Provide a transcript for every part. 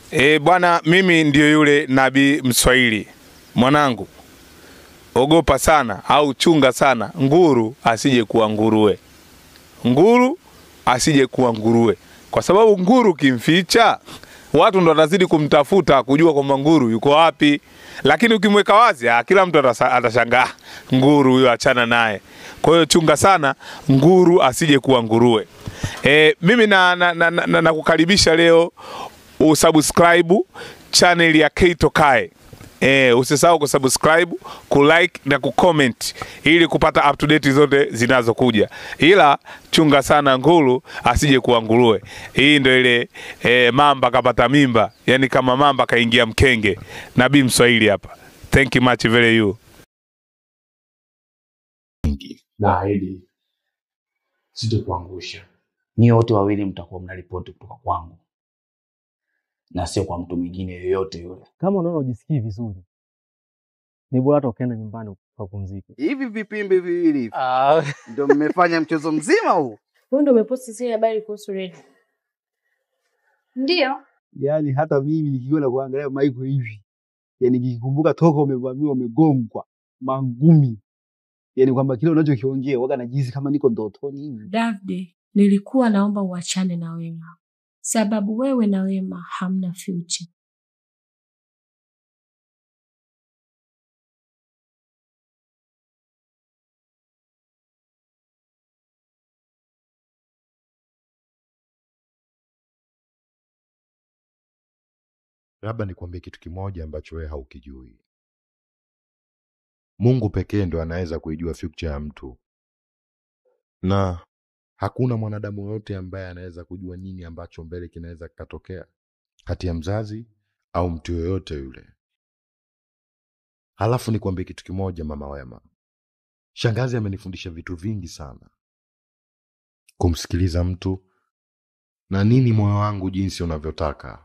Bwana, mimi ndio yule nabii Mswahili. Mwanangu, ogopa sana au chunga sana nguru asije kuwa nguruwe. Nguru asije kuwa nguruwe. Kwa sababu nguru kimficha, watu ndo watazidi kumtafuta kujua kwamba nguru yuko wapi. Lakini ukimweka wazi, kila mtu atashangaa, nguru huyo achana naye. Kwa hiyo chunga sana nguru asije kuwa nguruwe. Mimi na kukaribisha leo usubscribe channel ya Keito Kae. Usisahau kusubscribe, kulike na kucomment ili kupata up to date zote zinazokuja. Ila chunga sana nguru asije kuwa nguruwe. Hii ndio ile mamba kapata mimba, yani kama mamba kaingia mkenge. Nabii Mswahili hapa. Thank you much very you. Naahidi sitakuangusha. Nyie wote wawili mtakuwa mnaripoti kutoka kwangu na sio kwa mtu mwingine yoyote yule. Kama unaona ujisikii vizuri, ni bora hata ukaenda nyumbani ukapumzike. Hivi vipimbi viwili hivi ndio mmefanya mchezo mzima huu? Wewe ndio umeposti zile habari kuhusu Red? Ndio. Yaani hata mimi nikiona kuangalia Michael hivi, yani nikikumbuka toka umevamiwa umegongwa mangumi, yani kwamba kile unachokiongea waga najisi kama niko ndotoni hivi. David, nilikuwa naomba uachane na Wema, sababu wewe na Wema hamna future. Labda nikwambie kitu kimoja ambacho wewe haukijui. Mungu pekee ndo anaweza kuijua future ya mtu. Na hakuna mwanadamu yote ambaye anaweza kujua nini ambacho mbele kinaweza kutokea kati ya mzazi au mtu yoyote yule. Halafu nikwambie kitu kimoja mama Wema. Shangazi amenifundisha vitu vingi sana. Kumsikiliza mtu na nini moyo wangu jinsi unavyotaka.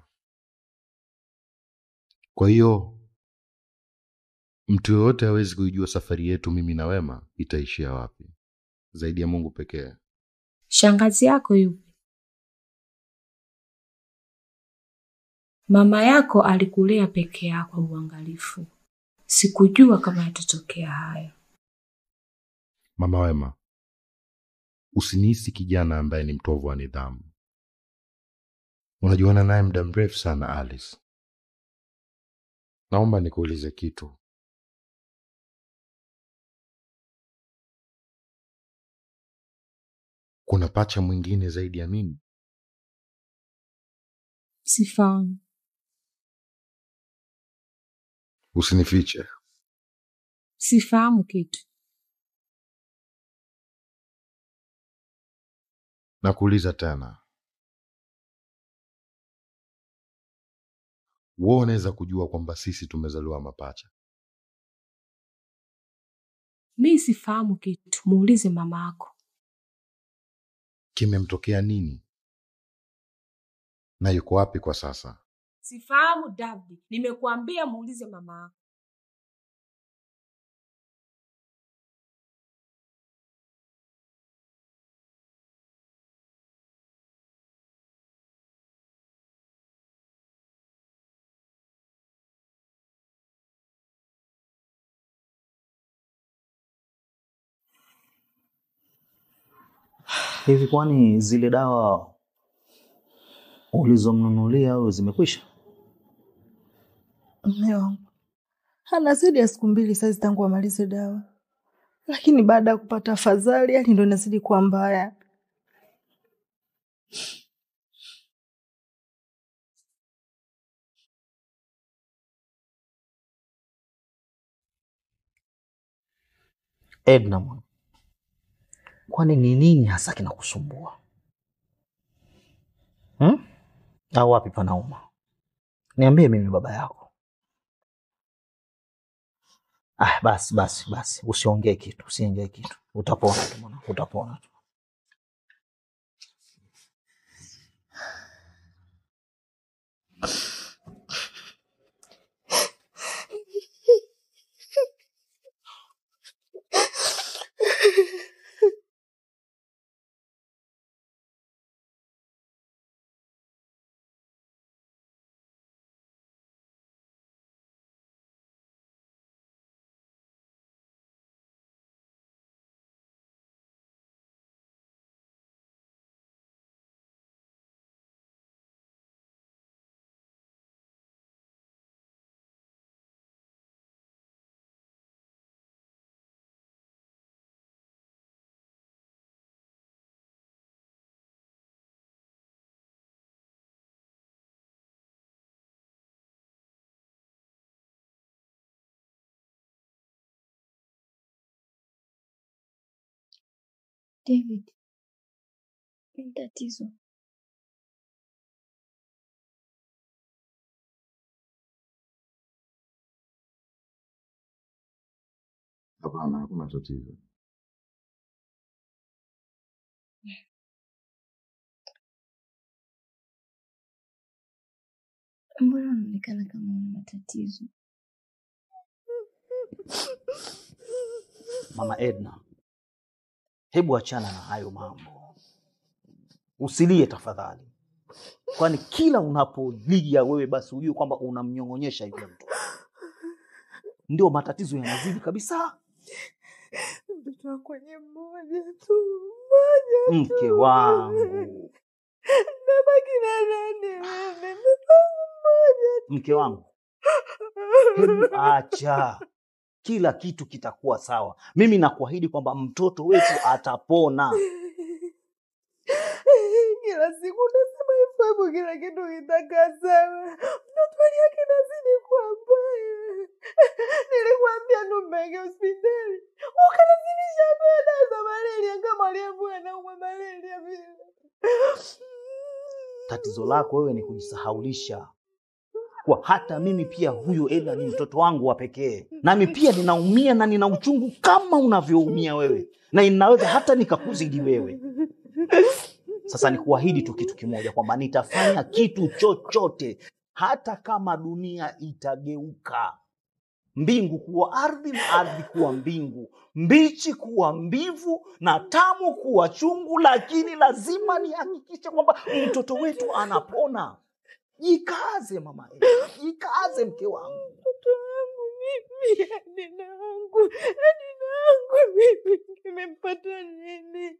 Kwa hiyo mtu yoyote hawezi kujua safari yetu mimi na Wema itaishia wapi zaidi ya Mungu pekee. Shangazi yako yupi? Mama yako alikulea peke yako uangalifu. Sikujua kama yatatokea haya. Mama Wema, usinihisi kijana ambaye ni mtovu wa nidhamu. Unajuana naye muda mrefu sana Alice. Naomba nikuulize kitu. Kuna pacha mwingine zaidi ya mimi? Sifahamu. Usinifiche. Sifahamu kitu. Nakuuliza tena. Wewe unaweza kujua kwamba sisi tumezaliwa mapacha? Mimi sifahamu kitu. Muulize mama yako. Kimemtokea nini? Na yuko wapi kwa sasa? Sifahamu David. Nimekuambia muulize mama yako. Hivi kwani zile dawa ulizomnunulia au zimekwisha? Mume wangu hana zaidi ya siku 2 sasa tangu amalize dawa, lakini baada ya kupata afadhali hali ndio inazidi kuwa mbaya. Edna, kwani ni nini hasa kinakusumbua? Au wapi panauma? Niambie mimi baba yako. Basi. Usiongee kitu. Utapona tu mwana, utapona tu. David, ni tatizo. Hapana, hakuna tatizo. Mbona unaonekana kama una matatizo? Mama Edna, hebu achana na hayo mambo. Usilie tafadhali. Kwani kila unapolia wewe basi ujue kwamba unamnyong'onyesha yule mtu. Ndio matatizo yanazidi kabisa. Mtoto wako kwenye mmoja tu. Mke wangu. Nabaki na nani wewe? Mtoto mmoja tu. Mke wangu. Hebu acha. Kila kitu kitakuwa sawa. Mimi nakuahidi kwamba mtoto wetu atapona. Kila siku unasema hivyo, kila kitu kitakaa sawa. Mtoto yake nazidi kuwa mbaya. Nilikwambia numbege hospitali. Ukalazimisha dawa za malaria kama aliyekuwa anaumwa malaria vile. Tatizo lako wewe ni kujisahaulisha. Kwa hata mimi pia huyo Edna ni mtoto wangu wa pekee. Nami pia ninaumia na nina uchungu kama unavyoumia wewe. Na inaweza hata nikakuzidi wewe. Sasa nikuahidi tu kitu kimoja kwamba nitafanya kitu chochote hata kama dunia itageuka. Mbingu kuwa ardhi na ardhi kuwa mbingu. Mbichi kuwa mbivu na tamu kuwa chungu, lakini lazima nihakikishe kwamba mtoto wetu anapona. Jikaze mama, jikaze mke wangu. Mtoto wangu mimi, Edna wangu mimi, nimempata nini?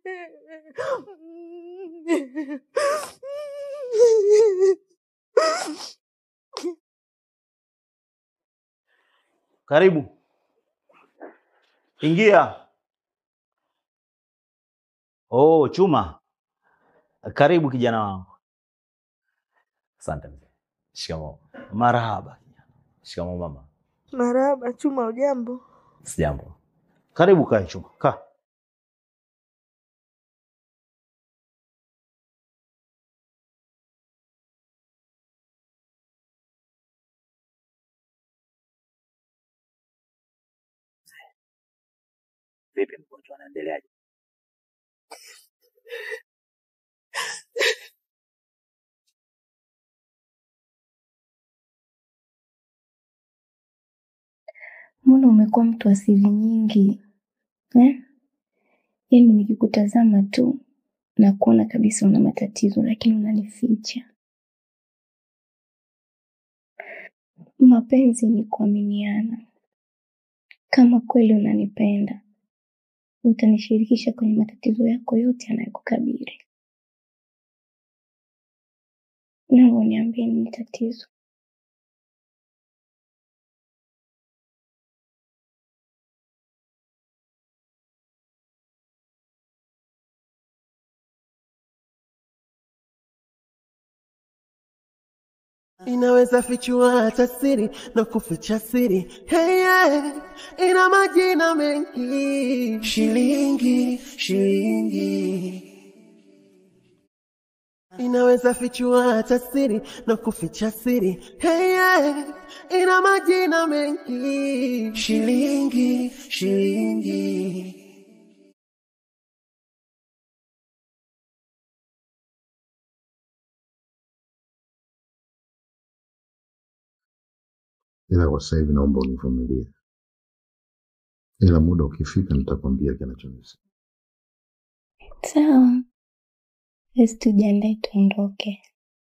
Karibu. Ingia. Oh, Chuma. Karibu kijana wangu. Asante mzee. Shikamoo. Marahaba. Shikamoo mama. Marahaba. Chuma, ujambo? Sijambo. Karibu kae Chuma. Kaa. Vipi mgonjwa anaendeleaje? Mbona umekuwa mtu wa siri nyingi? Yaani nikikutazama tu na kuona kabisa una matatizo, lakini unanificha. Mapenzi ni kuaminiana. Kama kweli unanipenda, utanishirikisha kwenye matatizo yako yote yanayokukabili. Na uniambie ni tatizo. Inaweza fichua hata siri na kuficha siri. Hey, yeah. Ina majina mengi. Shilingi, shilingi. Inaweza fichua hata siri na kuficha siri. Hey, yeah. Ina majina mengi. Shilingi, shilingi. Ila kwa sasa hivi naomba univumilie. Ila muda ukifika nitakwambia kinachonisa. Sawa. Basi tujiandae tuondoke.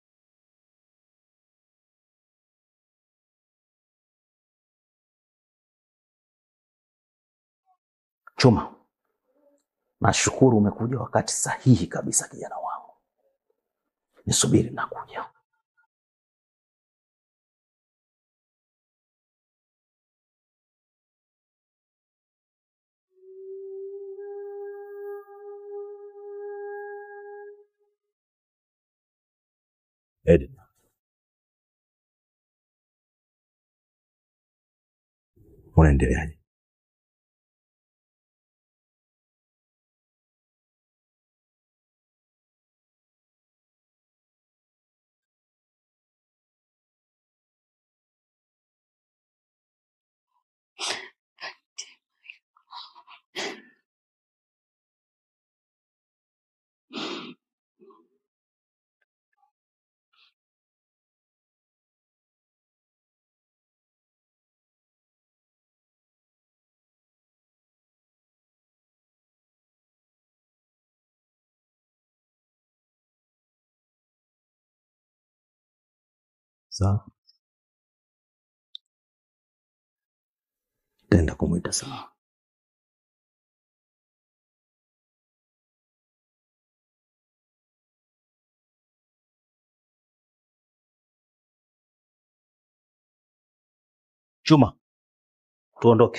Chuma. Nashukuru umekuja wakati sahihi kabisa kijana wangu. Nisubiri nakuja. Edna. Unaendeleaje? Sawa. Tenda kumuita sawa. Chuma, tuondoke.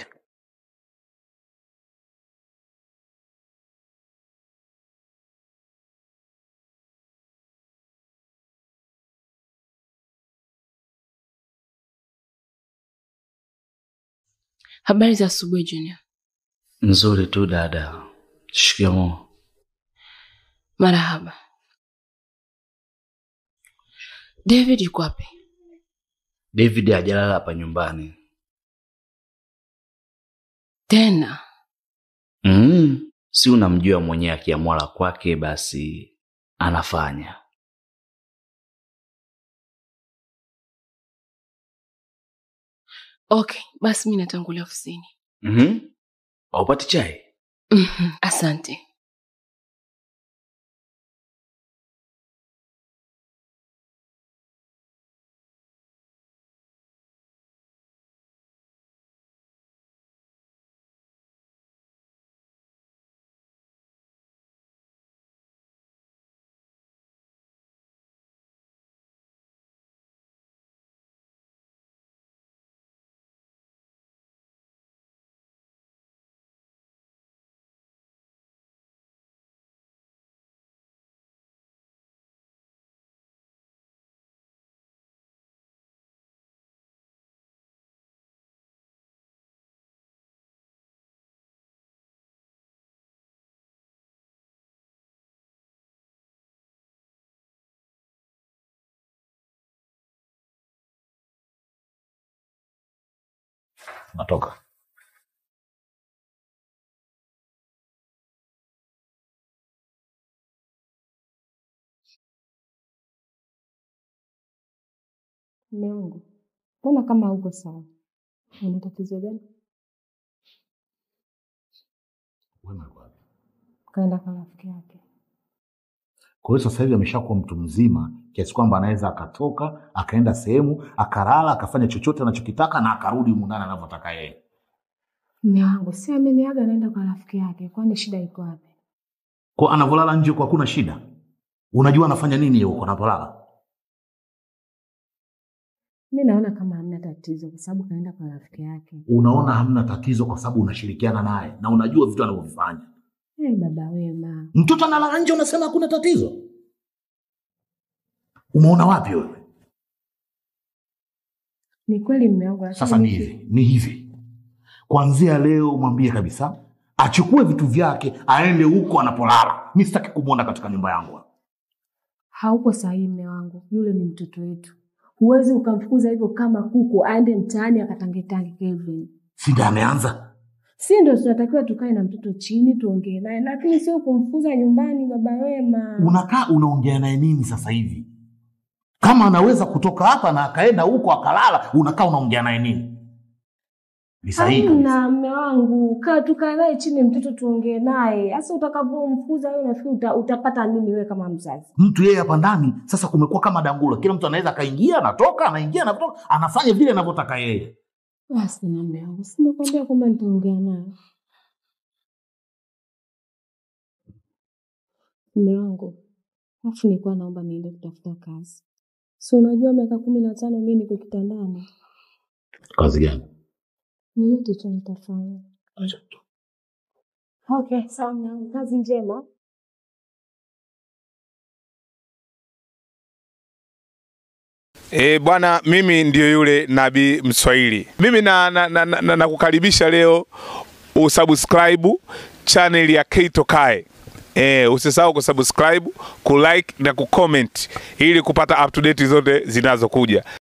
Habari za asubuhi Junior. Nzuri tu dada. Shikamoo. Marahaba. David yuko wapi? David hajalala hapa nyumbani. Tena? Si unamjua mwenyewe akiamwala kwake basi anafanya. Okay, basi mimi natangulia ofisini. Haupati chai? Asante. Natoka. Mungu. Mbona kama uko sawa? Una tatizo gani? Wewe wapi? Kaenda kwa rafiki yake. Kwa hiyo sasa hivi ameshakuwa mtu mzima kiasi kwamba anaweza akatoka, akaenda sehemu, akalala, akafanya chochote anachokitaka na akarudi mundani anavyotaka yeye. Mungu, si ameniaga anaenda kwa rafiki yake. Kwani shida iko wapi? Kwa anavolala nje kwa kuna shida. Unajua anafanya nini huko anapolala? Mimi naona kama hamna tatizo kwa sababu kaenda kwa rafiki yake. Unaona hamna tatizo kwa sababu unashirikiana naye na unajua vitu anavyofanya. Baba wema. Mtoto analala nje unasema hakuna tatizo? Umeona wapi wewe? Ni kweli mume wangu. Sasa ni hivi. Kuanzia leo mwambie kabisa achukue vitu vyake aende huko anapolala. Mimi sitaki kumuona katika nyumba yangu. Hauko sahihi mume wangu. Yule ni mtoto wetu. Huwezi ukamfukuza hivyo kama kuku aende mtaani akatangetange Kelvin. Si ndio ameanza? Si ndio tunatakiwa tukae na mtoto chini tuongee naye, lakini sio kumfukuza nyumbani baba wema. Unakaa unaongea naye nini sasa hivi? Kama anaweza kutoka hapa na akaenda huko akalala, unakaa unaongea naye nini? Ni sahihi. Na mume wangu, tukae naye chini mtoto tuongee naye. Sasa utakapomfukuza wewe unafikiri utapata nini wewe kama mzazi? Mtu yeye hapa ndani sasa kumekuwa kama dangula. Kila mtu anaweza kaingia, anatoka, anaingia, anatoka, anafanya vile anavyotaka yeye. Basi mume wangu, simekwambia kwamba nitaongea naye. Mume wangu, afu nilikuwa naomba niende kutafuta kazi. Si unajua miaka 15 mimi niko kitandani. Kazi gani? Ni yote tu nitafanya. Okay, sawa, kazi njema. Bwana, mimi ndio yule Nabii Mswahili. Mimi nakukaribisha leo usubscribe channel ya Keito Kae. Usisahau kusubscribe, kulike na kucomment ili kupata up to date zote zinazokuja.